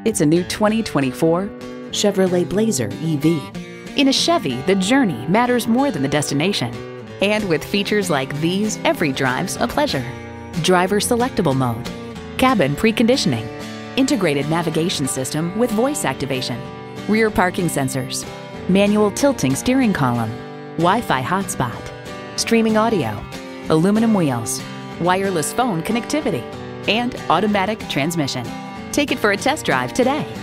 It's a new 2024 Chevrolet Blazer EV. In a Chevy, the journey matters more than the destination. And with features like these, every drive's a pleasure. Driver selectable mode, cabin preconditioning, integrated navigation system with voice activation, rear parking sensors, manual tilting steering column, Wi-Fi hotspot, streaming audio, aluminum wheels, wireless phone connectivity, and automatic transmission. Take it for a test drive today.